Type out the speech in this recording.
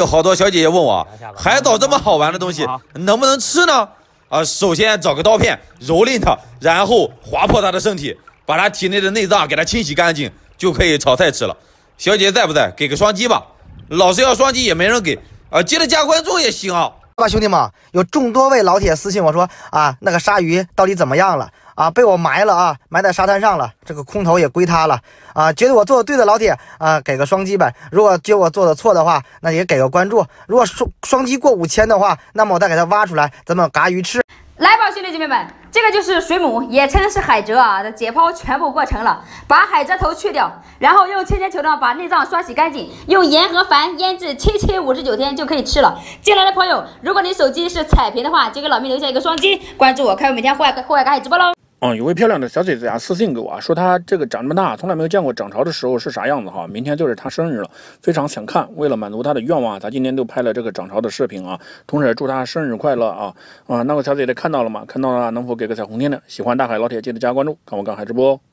有好多小姐姐问我，海藻这么好玩的东西能不能吃呢？首先找个刀片蹂躏它，然后划破它的身体，把它体内的内脏给它清洗干净，就可以炒菜吃了。小姐姐在不在？给个双击吧。老是要双击也没人给记得加关注也行啊。 兄弟们，有众多位老铁私信我说那个鲨鱼到底怎么样了被我埋了埋在沙滩上了，这个空投也归他了觉得我做的对的老铁给个双击呗。如果觉得我做的错的话，那也给个关注。如果双击过5000的话，那么我再给它挖出来，咱们嘎鱼吃。 来吧，兄弟姐妹们，这个就是水母，也称是海蜇的解剖全部过程了。把海蜇头去掉，然后用千千球呢把内脏刷洗干净，用盐和矾腌制759天就可以吃了。进来的朋友，如果你手机是彩屏的话，就给老妹留下一个双击，关注我，看我每天户外赶海直播喽。 有位漂亮的小姐姐私信给我说她这个长这么大从来没有见过涨潮的时候是啥样子哈。明天就是她生日了，非常想看。为了满足她的愿望，咱今天就拍了这个涨潮的视频同时也祝她生日快乐那个小姐姐看到了吗？看到了能否给个小红心的？喜欢大海老铁记得加关注，看我赶海直播哦。